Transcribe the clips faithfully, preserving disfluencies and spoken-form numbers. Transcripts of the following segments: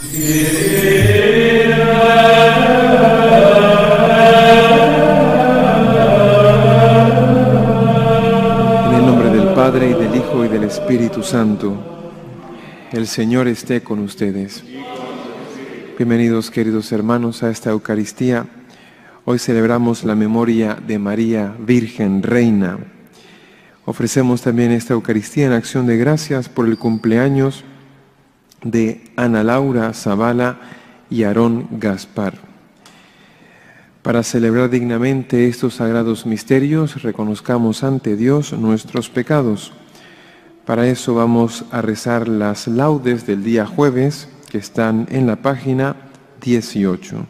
En el nombre del Padre, y del Hijo, y del Espíritu Santo. El Señor esté con ustedes. Bienvenidos, queridos hermanos, a esta Eucaristía. Hoy celebramos la memoria de María, Virgen, Reina. Ofrecemos también esta Eucaristía en acción de gracias por el cumpleaños de Ana Laura Zavala y Aarón Gaspar. Para celebrar dignamente estos sagrados misterios, reconozcamos ante Dios nuestros pecados. Para eso vamos a rezar las laudes del día jueves, que están en la página dieciocho.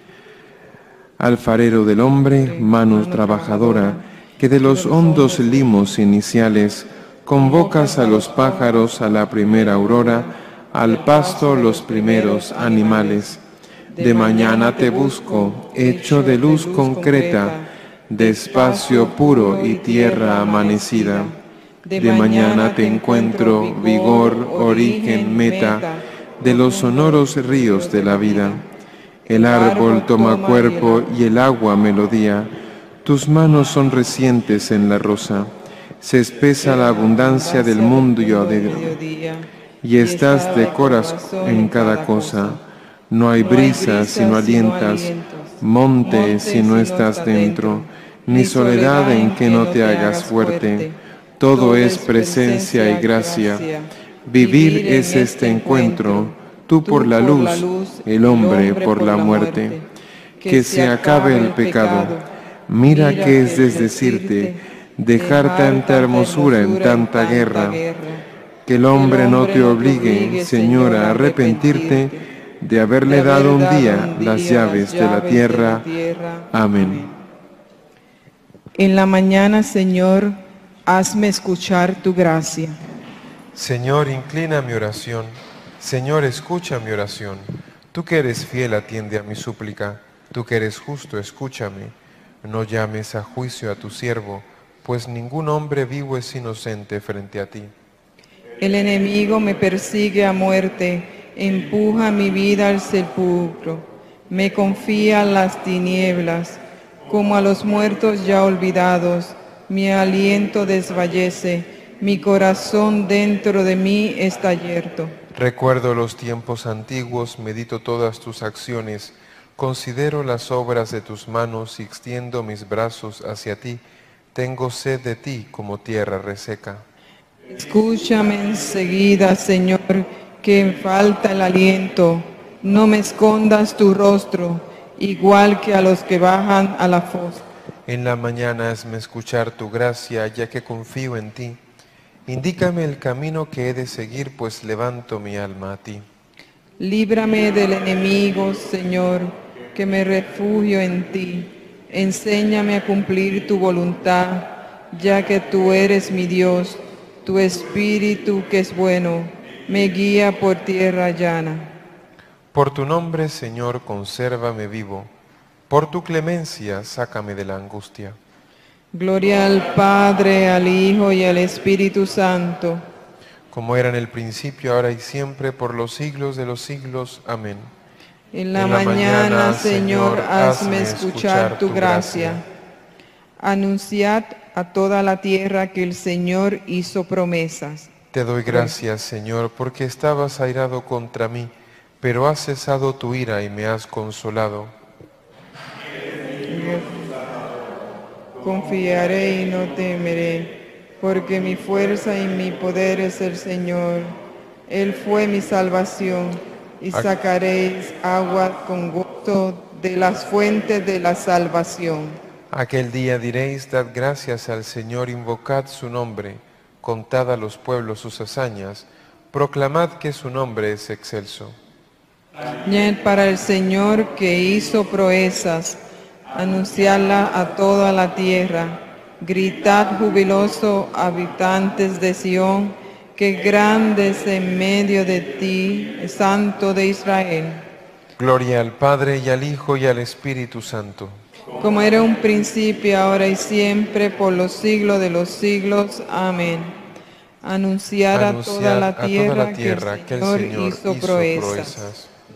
Alfarero del hombre, mano trabajadora, que de los hondos limos iniciales convocas a los pájaros a la primera aurora, al pasto los primeros animales. De mañana te busco, hecho de luz concreta, de espacio puro y tierra amanecida. De mañana te encuentro, vigor, origen, meta, de los sonoros ríos de la vida. El árbol toma cuerpo y el agua melodía. Tus manos son recientes en la rosa. Se espesa la abundancia del mundo y estás de corazón en cada cosa. No hay brisa si no alientas, monte si no estás dentro, ni soledad en que no te hagas fuerte. Todo es presencia y gracia. Vivir es este encuentro, tú por la luz, el hombre por la muerte. Que se acabe el pecado. Mira que es desdecirte, dejar tanta hermosura en tanta guerra. Que el hombre no te obligue, Señora, a arrepentirte de haberle dado un día las llaves de la tierra. Amén. En la mañana, Señor, hazme escuchar tu gracia. Señor, inclina mi oración. Señor, escucha mi oración. Tú que eres fiel, atiende a mi súplica. Tú que eres justo, escúchame. No llames a juicio a tu siervo, pues ningún hombre vivo es inocente frente a ti. El enemigo me persigue a muerte, empuja mi vida al sepulcro, me confía a las tinieblas, como a los muertos ya olvidados, mi aliento desfallece, mi corazón dentro de mí está yerto. Recuerdo los tiempos antiguos, medito todas tus acciones, considero las obras de tus manos y extiendo mis brazos hacia ti. Tengo sed de ti como tierra reseca. Escúchame enseguida, Señor, que me falta el aliento. No me escondas tu rostro, igual que a los que bajan a la fosa. En la mañana hazme escuchar tu gracia, ya que confío en ti. Indícame el camino que he de seguir, pues levanto mi alma a ti. Líbrame del enemigo, Señor, que me refugio en ti. Enséñame a cumplir tu voluntad, ya que tú eres mi Dios. Tu espíritu, que es bueno, me guía por tierra llana. Por tu nombre, Señor, consérvame vivo. Por tu clemencia, sácame de la angustia. Gloria al Padre, al Hijo y al Espíritu Santo. Como era en el principio, ahora y siempre, por los siglos de los siglos. Amén. En la, en la mañana, mañana, Señor, hazme escuchar tu gracia. gracia. Anunciad a toda la tierra que el Señor hizo promesas. Te doy gracias, Señor, porque estabas airado contra mí, pero has cesado tu ira y me has consolado. Confiaré y no temeré, porque mi fuerza y mi poder es el Señor. Él fue mi salvación, y sacaréis agua con gusto de las fuentes de la salvación. Aquel día diréis, dad gracias al Señor, invocad su nombre, contad a los pueblos sus hazañas, proclamad que su nombre es excelso. Añed para el Señor que hizo proezas, anunciadla a toda la tierra. Gritad jubiloso, habitantes de Sión, que grande es en medio de ti, Santo de Israel. Gloria al Padre, y al Hijo, y al Espíritu Santo. Como era un principio, ahora y siempre, por los siglos de los siglos. Amén. Anunciar, Anunciar a, toda la tierra, a toda la tierra que el Señor, que el Señor hizo, hizo proezas. proezas.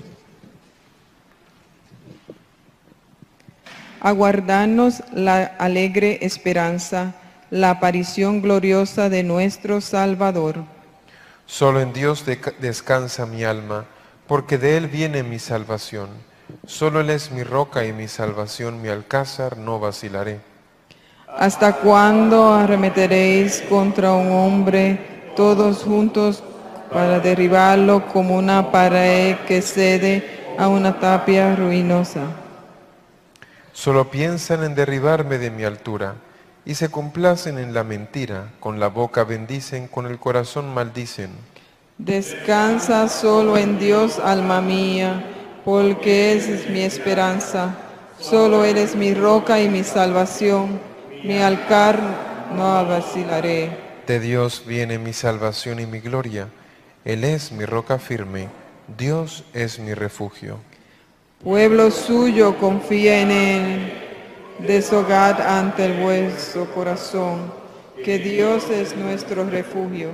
aguardarnos la alegre esperanza, la aparición gloriosa de nuestro Salvador. Solo en Dios descansa mi alma, porque de Él viene mi salvación. Solo Él es mi roca y mi salvación, mi alcázar, no vacilaré. ¿Hasta cuándo arremeteréis contra un hombre, todos juntos, para derribarlo como una pared que cede a una tapia ruinosa? Solo piensan en derribarme de mi altura, y se complacen en la mentira, con la boca bendicen, con el corazón maldicen. Descansa solo en Dios, alma mía, porque Él es mi esperanza. Solo Él es mi roca y mi salvación, mi alcar no vacilaré. De Dios viene mi salvación y mi gloria. Él es mi roca firme, Dios es mi refugio. Pueblo suyo confía en Él, deshogad ante el vuestro corazón, que Dios es nuestro refugio.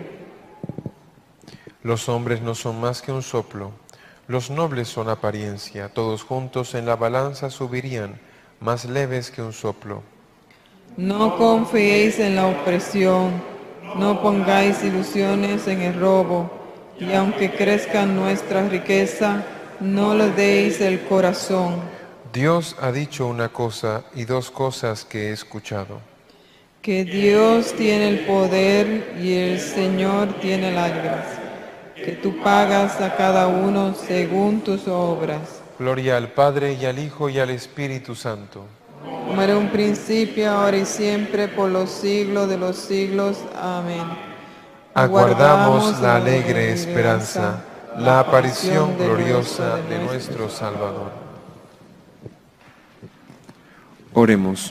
Los hombres no son más que un soplo, los nobles son apariencia, todos juntos en la balanza subirían, más leves que un soplo. No confiéis en la opresión, no pongáis ilusiones en el robo, y aunque crezca nuestra riqueza, no le deis el corazón. Dios ha dicho una cosa y dos cosas que he escuchado. Que Dios tiene el poder y el Señor tiene la gracia, que tú pagas a cada uno según tus obras. Gloria al Padre y al Hijo y al Espíritu Santo. Como era un principio, ahora y siempre, por los siglos de los siglos. Amén. Aguardamos la alegre esperanza, la aparición gloriosa de nuestro Salvador. Oremos.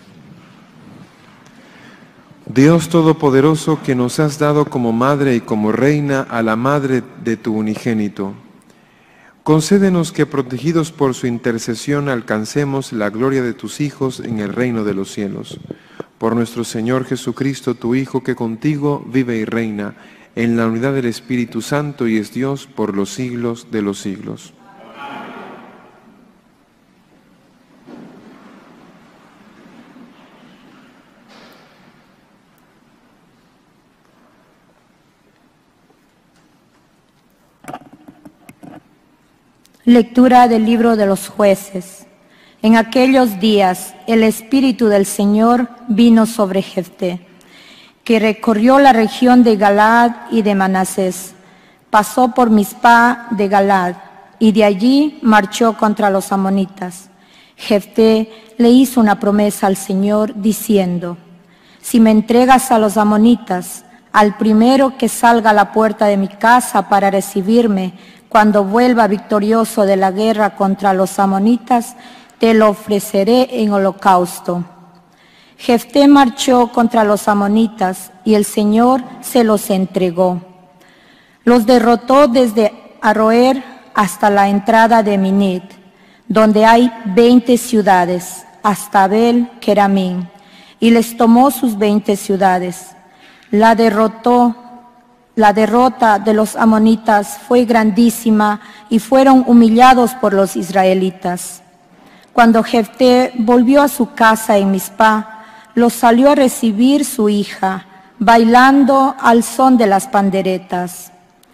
Dios Todopoderoso, que nos has dado como madre y como reina a la madre de tu unigénito, concédenos que, protegidos por su intercesión, alcancemos la gloria de tus hijos en el reino de los cielos. Por nuestro Señor Jesucristo, tu Hijo, que contigo vive y reina en la unidad del Espíritu Santo y es Dios por los siglos de los siglos. Lectura del libro de los Jueces. En aquellos días el Espíritu del Señor vino sobre Jefté, que recorrió la región de Galaad y de Manasés, pasó por Mizpa de Galaad y de allí marchó contra los amonitas. Jefté le hizo una promesa al Señor diciendo: si me entregas a los amonitas, al primero que salga a la puerta de mi casa para recibirme, cuando vuelva victorioso de la guerra contra los amonitas, te lo ofreceré en holocausto. Jefté marchó contra los amonitas y el Señor se los entregó. Los derrotó desde Aroer hasta la entrada de Minit, donde hay veinte ciudades, hasta Abel Keramín, y les tomó sus veinte ciudades. La derrotó. La derrota de los amonitas fue grandísima y fueron humillados por los israelitas. Cuando Jefté volvió a su casa en Mizpa, los salió a recibir su hija, bailando al son de las panderetas.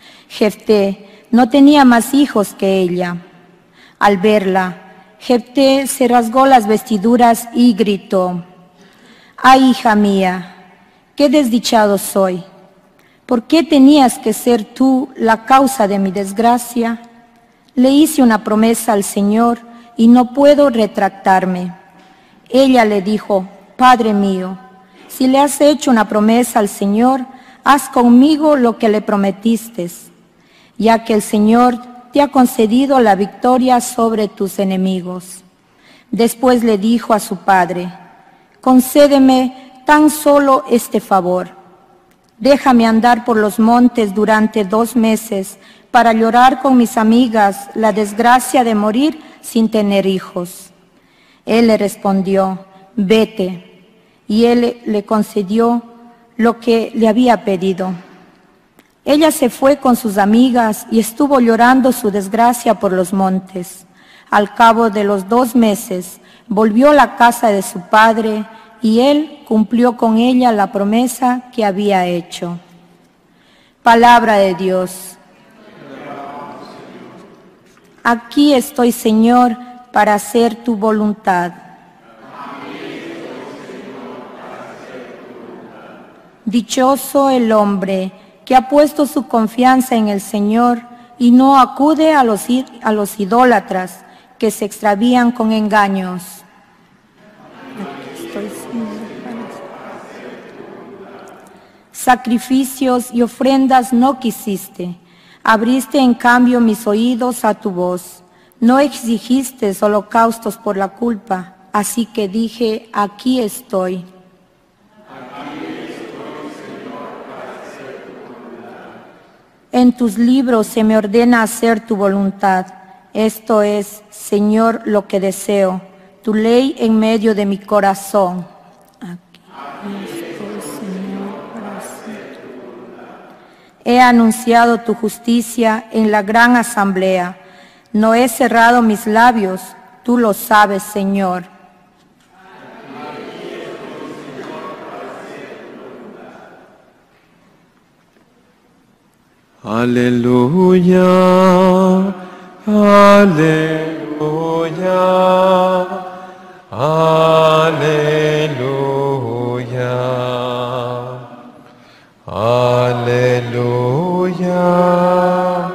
Jefté no tenía más hijos que ella. Al verla, Jefté se rasgó las vestiduras y gritó: ¡ay, hija mía, qué desdichado soy! ¿Por qué tenías que ser tú la causa de mi desgracia? Le hice una promesa al Señor y no puedo retractarme. Ella le dijo: Padre mío, si le has hecho una promesa al Señor, haz conmigo lo que le prometiste, ya que el Señor te ha concedido la victoria sobre tus enemigos. Después le dijo a su padre: concédeme tan solo este favor. Déjame andar por los montes durante dos meses para llorar con mis amigas la desgracia de morir sin tener hijos. Él le respondió: vete. Y él le concedió lo que le había pedido. Ella se fue con sus amigas y estuvo llorando su desgracia por los montes. Al cabo de los dos meses volvió a la casa de su padre y él cumplió con ella la promesa que había hecho. Palabra de Dios. Aquí estoy, Señor, para hacer tu voluntad. Dichoso el hombre que ha puesto su confianza en el Señor y no acude a los, a los idólatras que se extravían con engaños. Aquí estoy, Señor, para... Sacrificios y ofrendas no quisiste, abriste en cambio mis oídos a tu voz. No exigiste holocaustos por la culpa, así que dije, aquí estoy. En tus libros se me ordena hacer tu voluntad. Esto es, Señor, lo que deseo, tu ley en medio de mi corazón. Aquí estoy, Señor, para hacer tu voluntad. He anunciado tu justicia en la gran asamblea. No he cerrado mis labios, tú lo sabes, Señor. Aleluya, aleluya, aleluya, aleluya,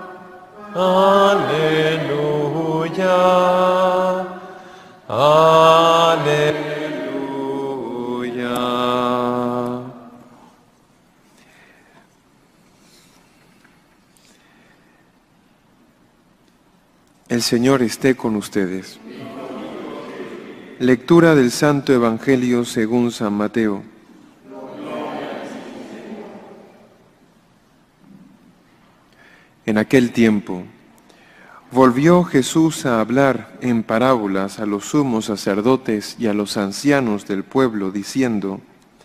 aleluya, aleluya. El Señor esté con ustedes. Lectura del Santo Evangelio según San Mateo. En aquel tiempo, volvió Jesús a hablar en parábolas a los sumos sacerdotes y a los ancianos del pueblo, diciendo: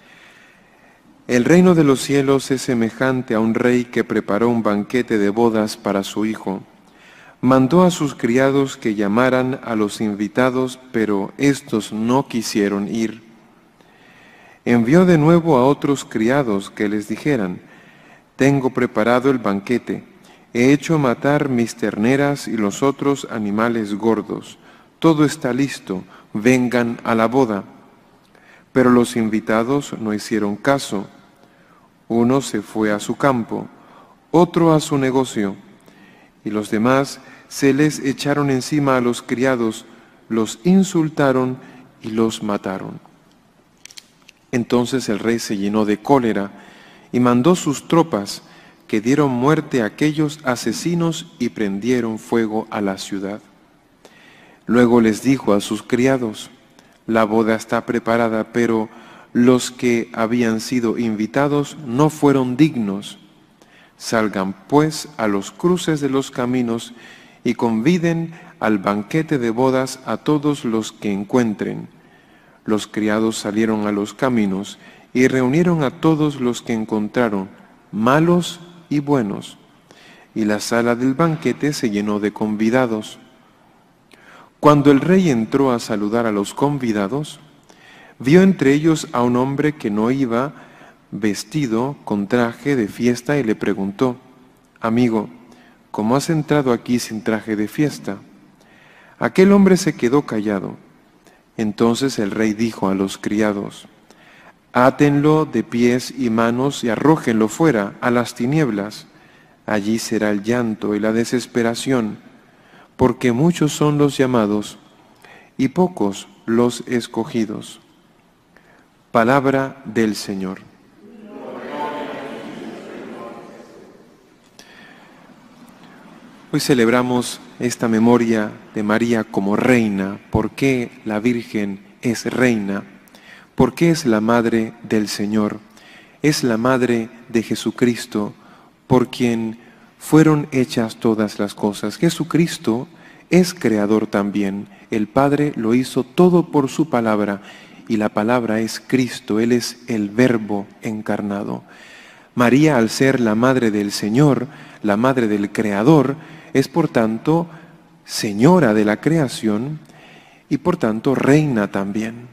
El reino de los cielos es semejante a un rey que preparó un banquete de bodas para su hijo. Mandó a sus criados que llamaran a los invitados, pero éstos no quisieron ir. Envió de nuevo a otros criados que les dijeran: Tengo preparado el banquete, he hecho matar mis terneras y los otros animales gordos. Todo está listo, vengan a la boda. Pero los invitados no hicieron caso. Uno se fue a su campo, otro a su negocio, y los demás se les echaron encima a los criados, los insultaron y los mataron. Entonces el rey se llenó de cólera y mandó sus tropas, que dieron muerte a aquellos asesinos y prendieron fuego a la ciudad. Luego les dijo a sus criados: La boda está preparada, pero los que habían sido invitados no fueron dignos. Salgan pues a los cruces de los caminos y conviden al banquete de bodas a todos los que encuentren. Los criados salieron a los caminos y reunieron a todos los que encontraron, malos y buenos, y la sala del banquete se llenó de convidados. Cuando el rey entró a saludar a los convidados, vio entre ellos a un hombre que no iba vestido con traje de fiesta y le preguntó: Amigo, ¿cómo has entrado aquí sin traje de fiesta? Aquel hombre se quedó callado. Entonces el rey dijo a los criados: Átenlo de pies y manos y arrójenlo fuera a las tinieblas. Allí será el llanto y la desesperación, porque muchos son los llamados y pocos los escogidos. Palabra del Señor. Hoy celebramos esta memoria de María como reina. ¿Por qué la Virgen es reina? ¿Por qué es la madre del Señor? Es la madre de Jesucristo, por quien fueron hechas todas las cosas. Jesucristo es creador también. El Padre lo hizo todo por su palabra, y la palabra es Cristo. Él es el Verbo encarnado. María, al ser la madre del Señor, la madre del Creador, es por tanto señora de la creación y por tanto reina también.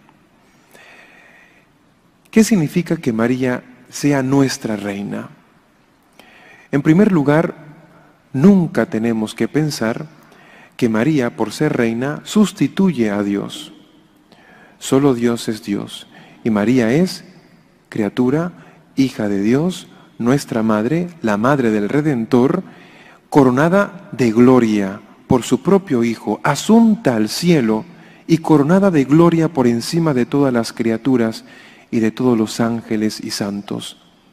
¿Qué significa que María sea nuestra reina? En primer lugar, nunca tenemos que pensar que María, por ser reina, sustituye a Dios. Solo Dios es Dios y María es criatura, hija de Dios, nuestra madre, la madre del Redentor, coronada de gloria por su propio Hijo, asunta al cielo y coronada de gloria por encima de todas las criaturas y de todos los ángeles y santos.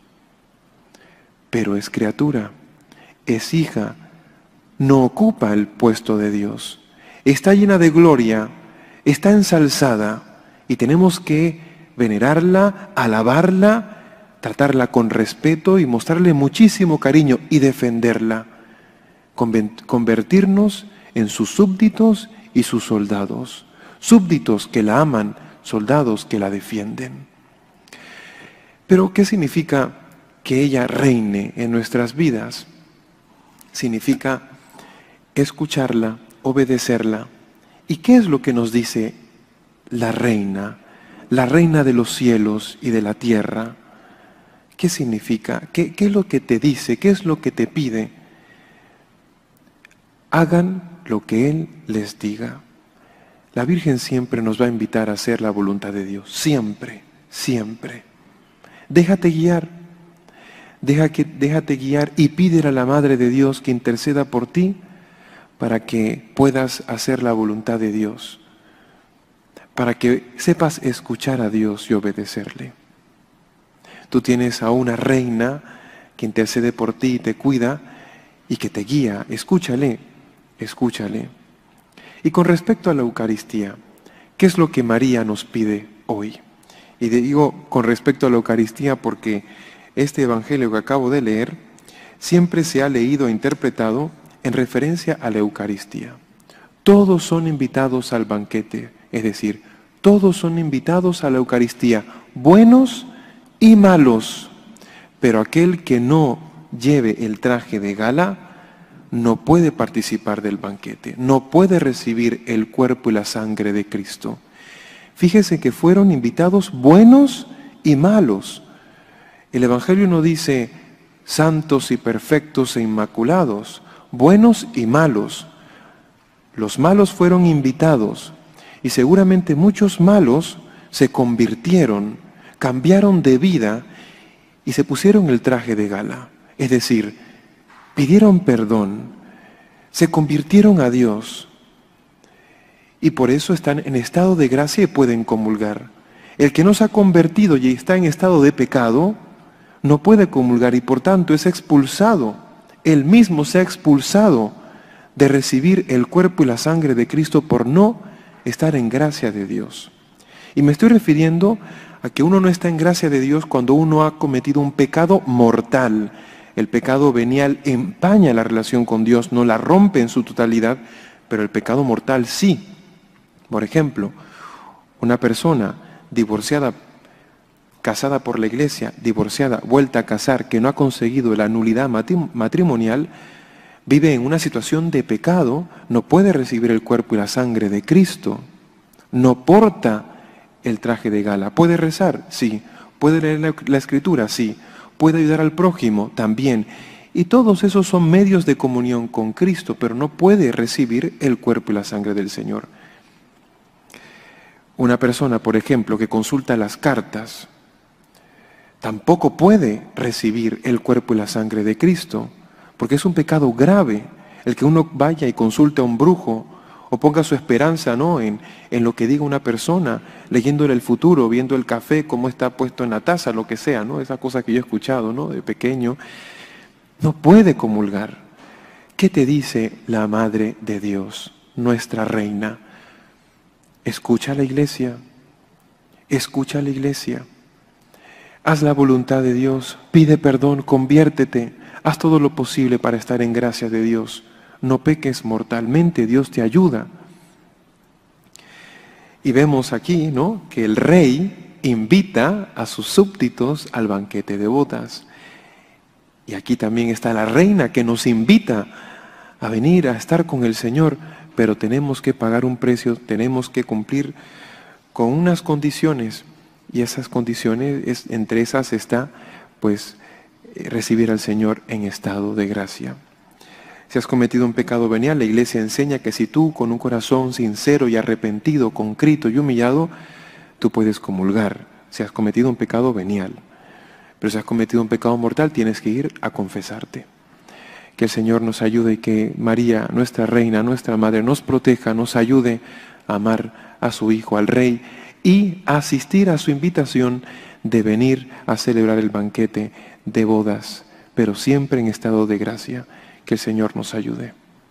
Pero es criatura, es hija, no ocupa el puesto de Dios. Está llena de gloria, está ensalzada y tenemos que venerarla, alabarla, tratarla con respeto y mostrarle muchísimo cariño y defenderla. Convertirnos en sus súbditos y sus soldados. Súbditos que la aman, soldados que la defienden. Pero, ¿qué significa que ella reine en nuestras vidas? Significa escucharla, obedecerla. ¿Y qué es lo que nos dice la reina? La reina de los cielos y de la tierra. ¿Qué significa? ¿Qué, qué es lo que te dice? ¿Qué es lo que te pide? Hagan lo que Él les diga. La Virgen siempre nos va a invitar a hacer la voluntad de Dios. Siempre, siempre. Déjate guiar. Deja que, déjate guiar y pídele a la Madre de Dios que interceda por ti para que puedas hacer la voluntad de Dios. Para que sepas escuchar a Dios y obedecerle. Tú tienes a una reina que intercede por ti y te cuida y que te guía. Escúchale, escúchale. Y con respecto a la Eucaristía, ¿qué es lo que María nos pide hoy? Y digo con respecto a la Eucaristía porque este Evangelio que acabo de leer siempre se ha leído e interpretado en referencia a la Eucaristía. Todos son invitados al banquete, es decir, todos son invitados a la Eucaristía, buenos y malos, pero aquel que no lleve el traje de gala no puede participar del banquete, no puede recibir el cuerpo y la sangre de Cristo. Fíjese que fueron invitados buenos y malos. El Evangelio no dice santos y perfectos e inmaculados, buenos y malos. Los malos fueron invitados y seguramente muchos malos se convirtieron, cambiaron de vida y se pusieron el traje de gala. Es decir, pidieron perdón, se convirtieron a Dios y por eso están en estado de gracia y pueden comulgar. El que no se ha convertido y está en estado de pecado no puede comulgar y por tanto es expulsado. Él mismo se ha expulsado de recibir el cuerpo y la sangre de Cristo por no estar en gracia de Dios. Y me estoy refiriendo a que uno no está en gracia de Dios cuando uno ha cometido un pecado mortal. El pecado venial empaña la relación con Dios, no la rompe en su totalidad, pero el pecado mortal sí. Por ejemplo, una persona divorciada, casada por la iglesia, divorciada, vuelta a casar, que no ha conseguido la nulidad matrimonial, vive en una situación de pecado, no puede recibir el cuerpo y la sangre de Cristo, no porta el traje de gala. ¿Puede rezar? Sí. ¿Puede leer la, la Escritura? Sí. ¿Puede ayudar al prójimo? También. Y todos esos son medios de comunión con Cristo, pero no puede recibir el cuerpo y la sangre del Señor. Una persona, por ejemplo, que consulta las cartas, tampoco puede recibir el cuerpo y la sangre de Cristo, porque es un pecado grave el que uno vaya y consulte a un brujo o ponga su esperanza, ¿no?, en, en lo que diga una persona, leyéndole el futuro, viendo el café, cómo está puesto en la taza, lo que sea, ¿no? Esa cosa que yo he escuchado, ¿no?, de pequeño. No puede comulgar. ¿Qué te dice la Madre de Dios, nuestra Reina? Escucha a la iglesia, escucha a la iglesia. Haz la voluntad de Dios, pide perdón, conviértete, haz todo lo posible para estar en gracia de Dios. No peques mortalmente, Dios te ayuda. Y vemos aquí, ¿no?, que el rey invita a sus súbditos al banquete de bodas. Y aquí también está la reina que nos invita a venir a estar con el Señor, pero tenemos que pagar un precio, tenemos que cumplir con unas condiciones, y esas condiciones, es, entre esas está, pues, recibir al Señor en estado de gracia. Si has cometido un pecado venial, la Iglesia enseña que si tú con un corazón sincero y arrepentido, contrito y humillado, tú puedes comulgar. Si has cometido un pecado venial, pero si has cometido un pecado mortal, tienes que ir a confesarte. Que el Señor nos ayude y que María, nuestra Reina, nuestra Madre, nos proteja, nos ayude a amar a su Hijo, al Rey, y a asistir a su invitación de venir a celebrar el banquete de bodas, pero siempre en estado de gracia. Que el Señor nos ayude.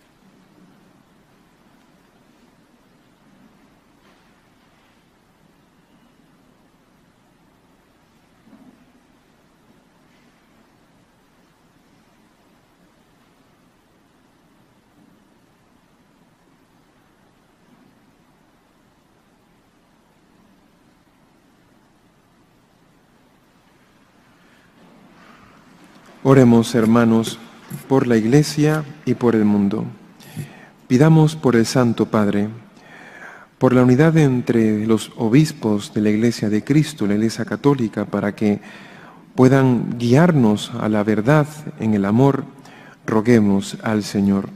Oremos, hermanos, por la Iglesia y por el mundo. Pidamos por el Santo Padre, por la unidad entre los obispos de la Iglesia de Cristo, la Iglesia Católica, para que puedan guiarnos a la verdad en el amor, roguemos al Señor.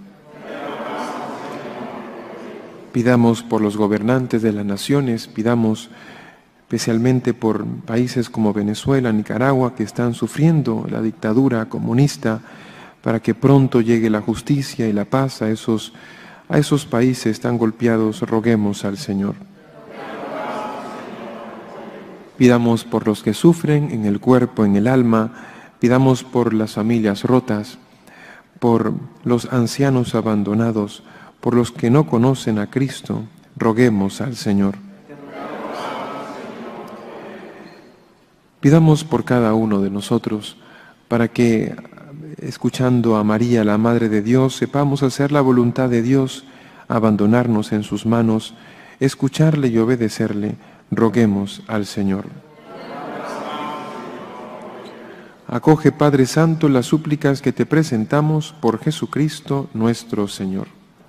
Pidamos por los gobernantes de las naciones, pidamos especialmente por países como Venezuela, Nicaragua, que están sufriendo la dictadura comunista, para que pronto llegue la justicia y la paz a esos, a esos países tan golpeados, roguemos al Señor. Pidamos por los que sufren en el cuerpo, en el alma, pidamos por las familias rotas, por los ancianos abandonados, por los que no conocen a Cristo, roguemos al Señor. Pidamos por cada uno de nosotros, para que, escuchando a María, la Madre de Dios, sepamos hacer la voluntad de Dios, abandonarnos en sus manos, escucharle y obedecerle, roguemos al Señor. Acoge, Padre Santo, las súplicas que te presentamos por Jesucristo nuestro Señor.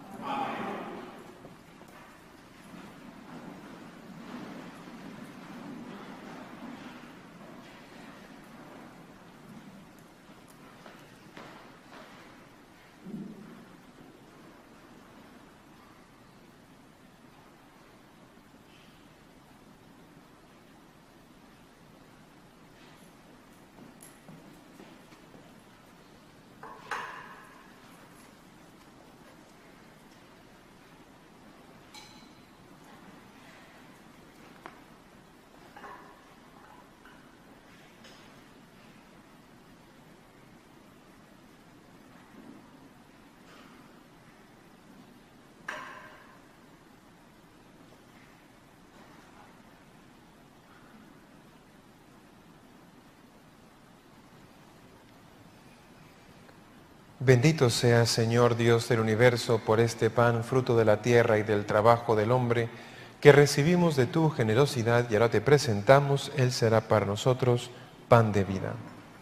Bendito sea, Señor Dios del universo, por este pan, fruto de la tierra y del trabajo del hombre, que recibimos de tu generosidad y ahora te presentamos. Él será para nosotros pan de vida.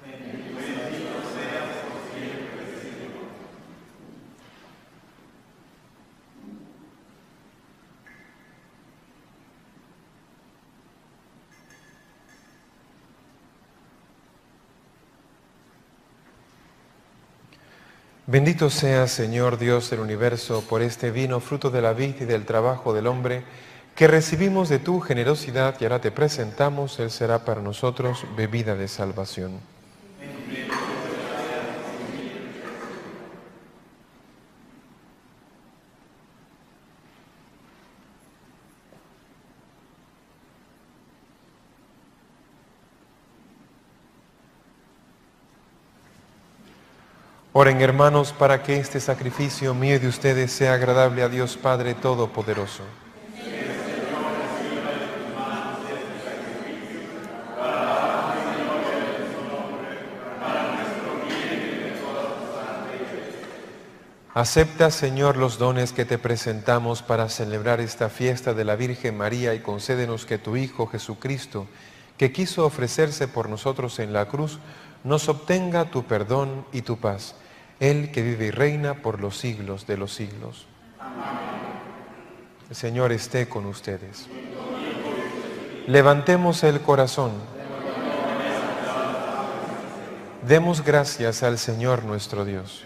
Bendito sea, Señor Dios del universo, por este vino, fruto de la vid y del trabajo del hombre, que recibimos de tu generosidad y ahora te presentamos. Él será para nosotros bebida de salvación. Oren, hermanos, para que este sacrificio mío y de ustedes sea agradable a Dios Padre Todopoderoso. Acepta, Señor, los dones que te presentamos para celebrar esta fiesta de la Virgen María y concédenos que tu Hijo Jesucristo, que quiso ofrecerse por nosotros en la cruz, nos obtenga tu perdón y tu paz. Él que vive y reina por los siglos de los siglos. Amén. El Señor esté con ustedes. Levantemos el corazón. Demos gracias al Señor nuestro Dios.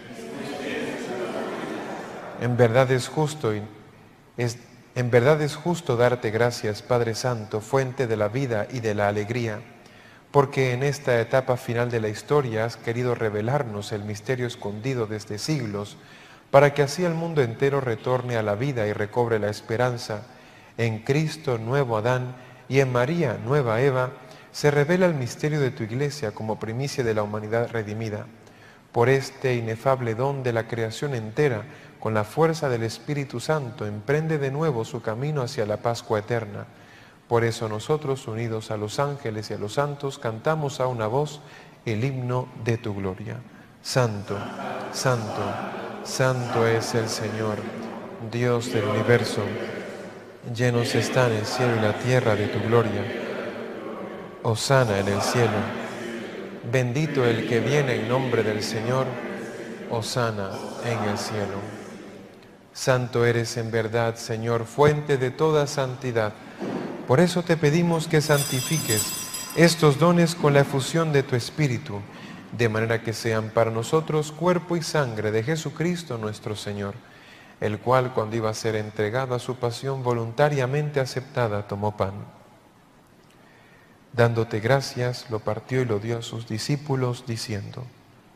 En verdad es justo y es, en verdad es justo darte gracias, Padre Santo, fuente de la vida y de la alegría, porque en esta etapa final de la historia has querido revelarnos el misterio escondido desde siglos, para que así el mundo entero retorne a la vida y recobre la esperanza. En Cristo, nuevo Adán, y en María, nueva Eva, se revela el misterio de tu Iglesia como primicia de la humanidad redimida. Por este inefable don de la creación entera, con la fuerza del Espíritu Santo, emprende de nuevo su camino hacia la Pascua eterna. Por eso nosotros, unidos a los ángeles y a los santos, cantamos a una voz el himno de tu gloria. Santo, santo, santo es el Señor, Dios del universo. Llenos están el cielo y la tierra de tu gloria. Hosana en el cielo. Bendito el que viene en nombre del Señor. Hosana en el cielo. Santo eres en verdad, Señor, fuente de toda santidad. Por eso te pedimos que santifiques estos dones con la efusión de tu Espíritu, de manera que sean para nosotros cuerpo y sangre de Jesucristo nuestro Señor, el cual, cuando iba a ser entregado a su pasión voluntariamente aceptada, tomó pan. Dándote gracias, lo partió y lo dio a sus discípulos, diciendo: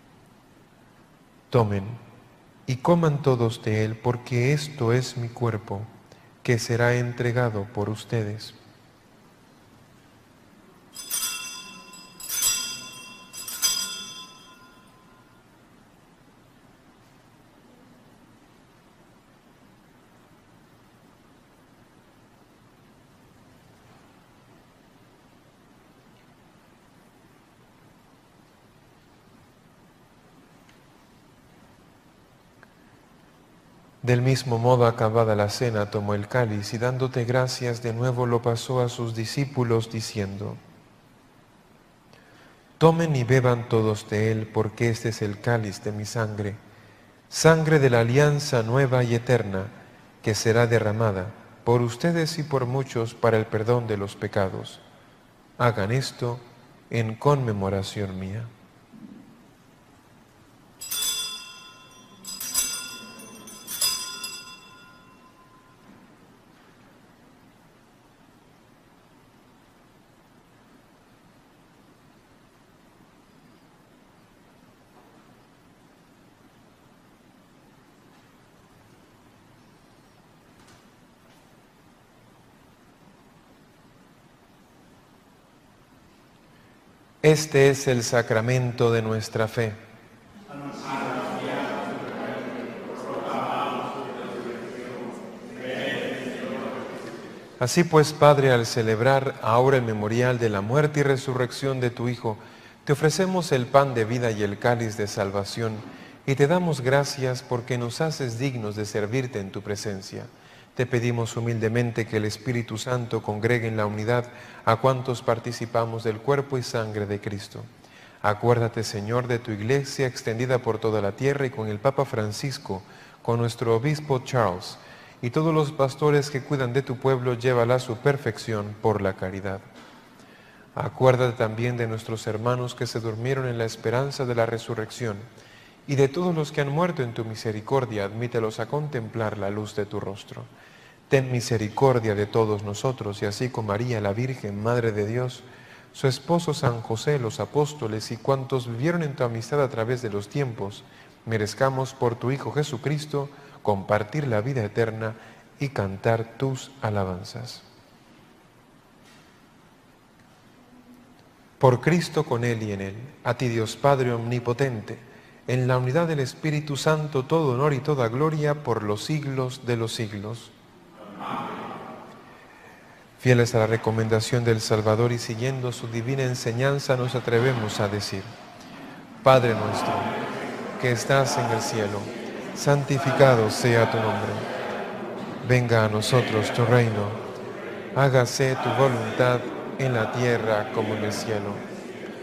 tomen y coman todos de él, porque esto es mi cuerpo, que será entregado por ustedes. Del mismo modo, acabada la cena, tomó el cáliz y dándote gracias de nuevo lo pasó a sus discípulos diciendo: tomen y beban todos de él, porque este es el cáliz de mi sangre, sangre de la alianza nueva y eterna, que será derramada por ustedes y por muchos para el perdón de los pecados. Hagan esto en conmemoración mía. Este es el sacramento de nuestra fe. Así pues, Padre, al celebrar ahora el memorial de la muerte y resurrección de tu Hijo, te ofrecemos el pan de vida y el cáliz de salvación, y te damos gracias porque nos haces dignos de servirte en tu presencia. Te pedimos humildemente que el Espíritu Santo congregue en la unidad a cuantos participamos del cuerpo y sangre de Cristo. Acuérdate, Señor, de tu Iglesia extendida por toda la tierra y con el Papa Francisco, con nuestro Obispo Charles, y todos los pastores que cuidan de tu pueblo, llévala a su perfección por la caridad. Acuérdate también de nuestros hermanos que se durmieron en la esperanza de la resurrección, y de todos los que han muerto en tu misericordia, admítelos a contemplar la luz de tu rostro. Ten misericordia de todos nosotros, y así con María, la Virgen, Madre de Dios, su esposo San José, los apóstoles y cuantos vivieron en tu amistad a través de los tiempos, merezcamos por tu Hijo Jesucristo compartir la vida eterna y cantar tus alabanzas. Por Cristo, con Él y en Él, a ti Dios Padre Omnipotente, en la unidad del Espíritu Santo, todo honor y toda gloria por los siglos de los siglos. Fieles a la recomendación del Salvador y siguiendo su divina enseñanza, nos atrevemos a decir: Padre nuestro, que estás en el cielo, santificado sea tu nombre. Venga a nosotros tu reino. Hágase tu voluntad en la tierra como en el cielo.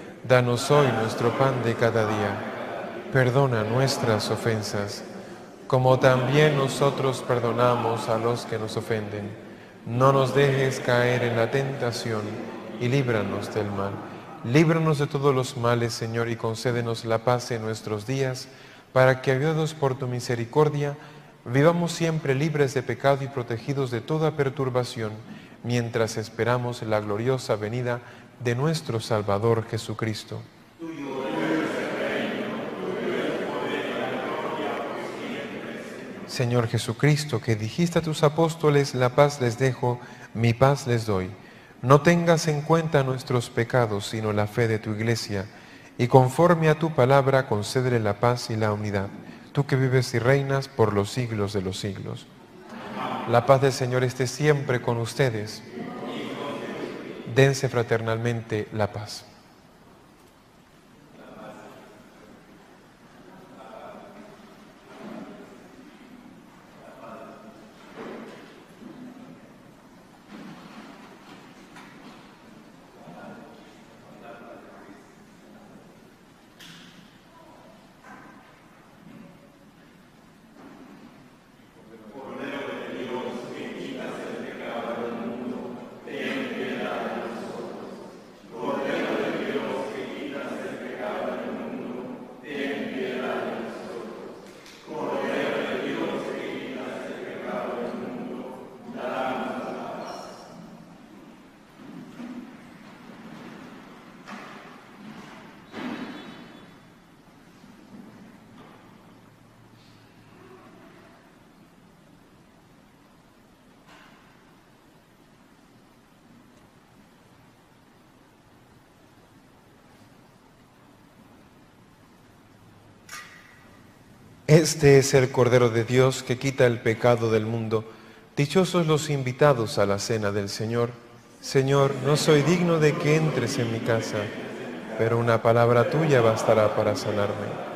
Danos hoy nuestro pan de cada día. Perdona nuestras ofensas, como también nosotros perdonamos a los que nos ofenden. No nos dejes caer en la tentación y líbranos del mal. Líbranos de todos los males, Señor, y concédenos la paz en nuestros días, para que, ayudados por tu misericordia, vivamos siempre libres de pecado y protegidos de toda perturbación, mientras esperamos la gloriosa venida de nuestro Salvador Jesucristo. Señor Jesucristo, que dijiste a tus apóstoles, la paz les dejo, mi paz les doy. No tengas en cuenta nuestros pecados, sino la fe de tu Iglesia, y conforme a tu palabra concédele la paz y la unidad, tú que vives y reinas por los siglos de los siglos. La paz del Señor esté siempre con ustedes. Dense fraternalmente la paz. Este es el Cordero de Dios que quita el pecado del mundo. Dichosos los invitados a la cena del Señor. Señor, no soy digno de que entres en mi casa, pero una palabra tuya bastará para sanarme.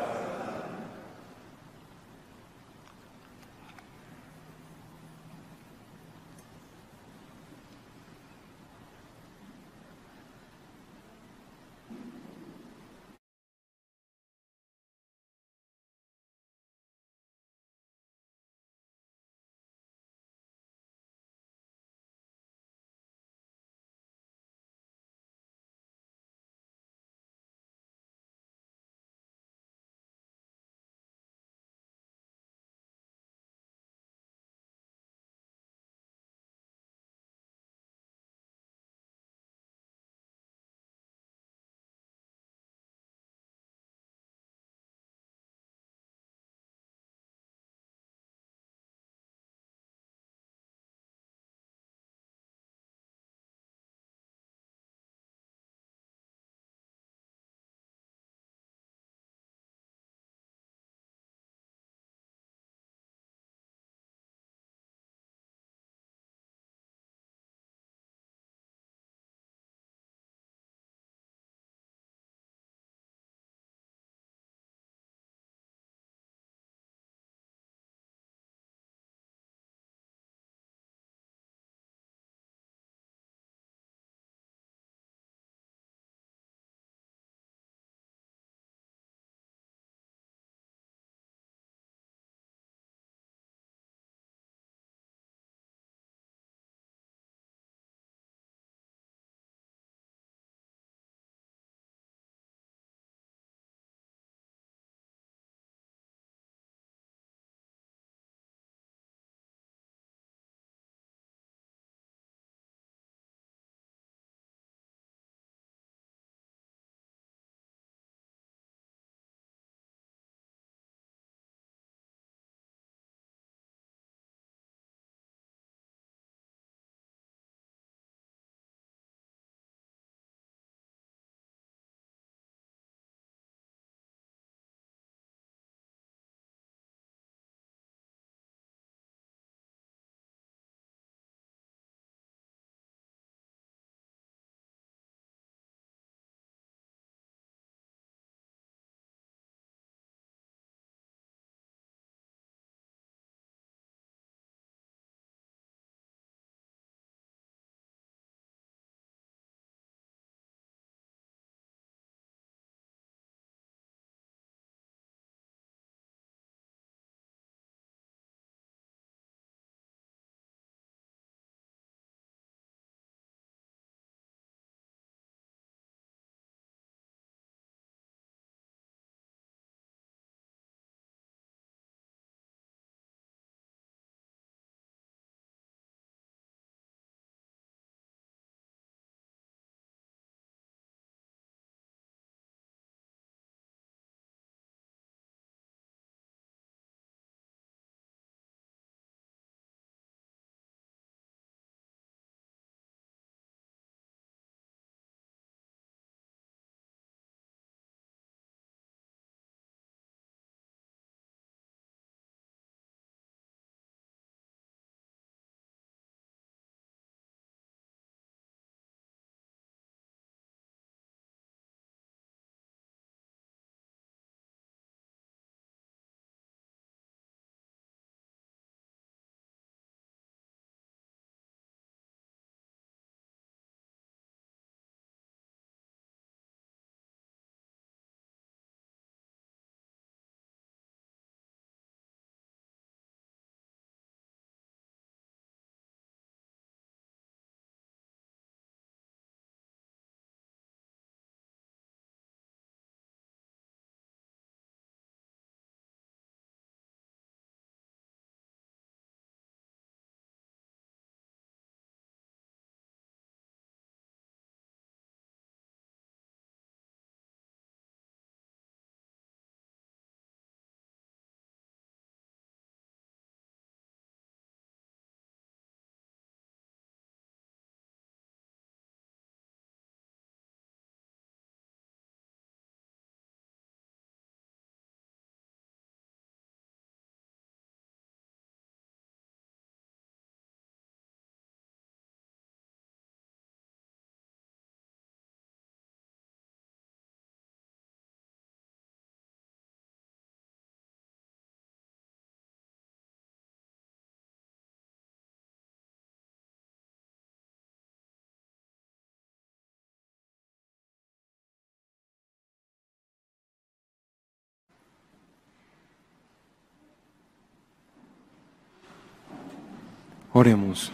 Oremos.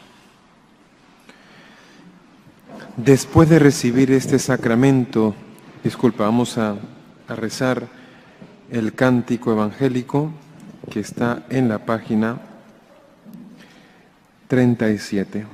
Después de recibir este sacramento, disculpa, vamos a, a rezar el cántico evangélico que está en la página treinta y siete.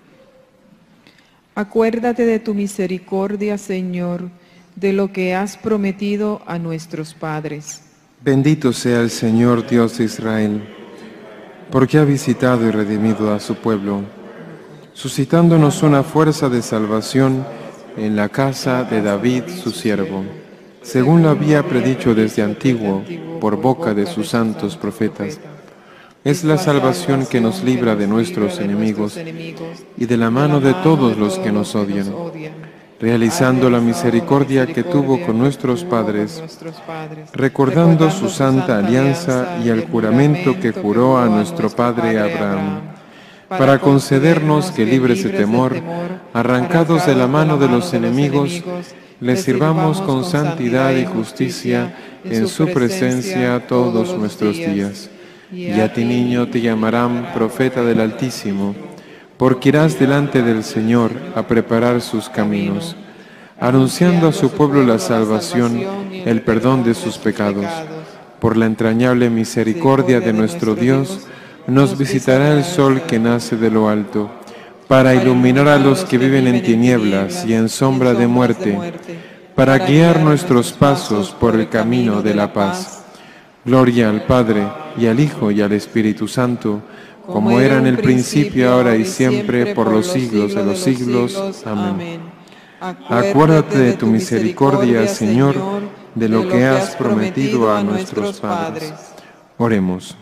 Acuérdate de tu misericordia, Señor, de lo que has prometido a nuestros padres. Bendito sea el Señor Dios de Israel, porque ha visitado y redimido a su pueblo, suscitándonos una fuerza de salvación en la casa de David, su siervo, según lo había predicho desde antiguo por boca de sus santos profetas. Es la salvación que nos libra de nuestros enemigos y de la mano de todos los que nos odian, realizando la misericordia que tuvo con nuestros padres, recordando su santa alianza y el juramento que juró a nuestro padre Abraham, para concedernos que libres de temor, arrancados de la mano de los enemigos, les sirvamos con santidad y justicia en su presencia todos nuestros días. Y a ti, niño, te llamarán profeta del Altísimo, porque irás delante del Señor a preparar sus caminos, anunciando a su pueblo la salvación, el perdón de sus pecados. Por la entrañable misericordia de nuestro Dios, nos visitará el sol que nace de lo alto, para iluminar a los que viven en tinieblas y en sombra de muerte, para guiar nuestros pasos por el camino de la paz. Gloria al Padre, y al Hijo, y al Espíritu Santo, como era en el principio, ahora y siempre, por los siglos de los siglos. Amén. Acuérdate de tu misericordia, Señor, de lo que has prometido a nuestros padres. Oremos.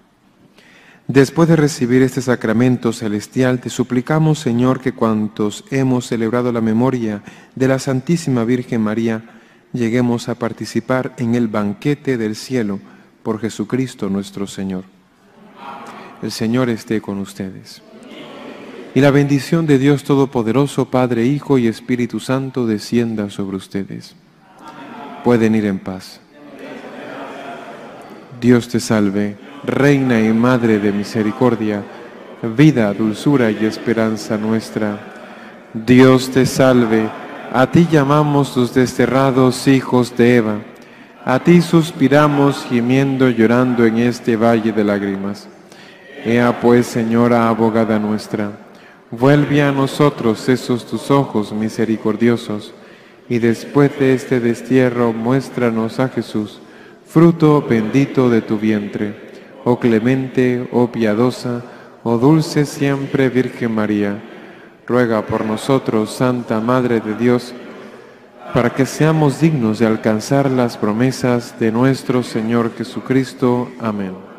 Después de recibir este sacramento celestial, te suplicamos, Señor, que cuantos hemos celebrado la memoria de la Santísima Virgen María, lleguemos a participar en el banquete del cielo por Jesucristo nuestro Señor. El Señor esté con ustedes. Y la bendición de Dios Todopoderoso, Padre, Hijo y Espíritu Santo, descienda sobre ustedes. Pueden ir en paz. Dios te salve, Reina y Madre de misericordia, vida, dulzura y esperanza nuestra. Dios te salve, a ti llamamos los desterrados hijos de Eva, a ti suspiramos gimiendo, llorando en este valle de lágrimas. Ea pues, Señora abogada nuestra, vuelve a nosotros esos tus ojos misericordiosos, y después de este destierro muéstranos a Jesús, fruto bendito de tu vientre. Oh clemente, oh piadosa, oh dulce siempre Virgen María, ruega por nosotros, Santa Madre de Dios, para que seamos dignos de alcanzar las promesas de nuestro Señor Jesucristo. Amén.